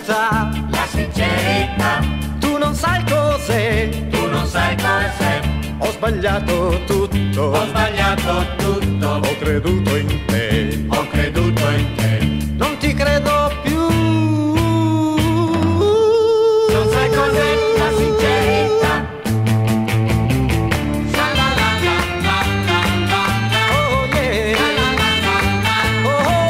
sincerità, la sincerità, tu non sai cos'è, tu non sai cos'è. ho sbagliato tutto, Ho sbagliato tutto, ho creduto in te, ho creduto in te. non ti credo più. Non sai cos'è la sincerità. Oh yeah, oh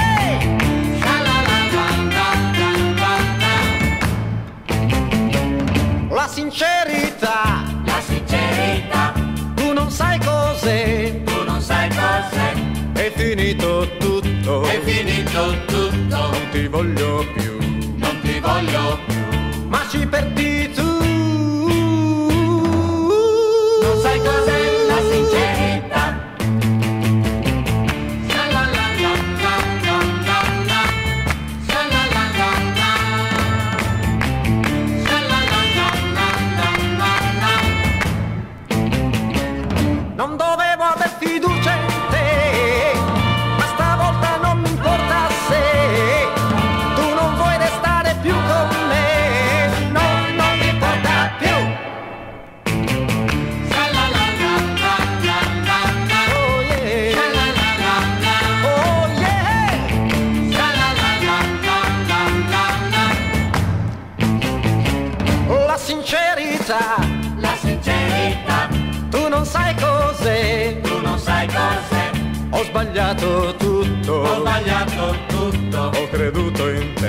yeah, la sincerità, La sincerità, tu non sai cos'è, tu non sai cos'è. è finito tutto, È finito tutto, non ti voglio più, non ti voglio più. ma ci perdi tu. Non sai cos'è la sincerità. Non dovevo aver fiducia in te, ma stavolta non mi importa se tu non vuoi restare più con me, no, non mi importa più. Oh yeah, oh yeah, la sincerità, La sincerità, tu non sai cos'è, tu non sai cos'è. ho sbagliato tutto, Ho sbagliato tutto, ho creduto in te.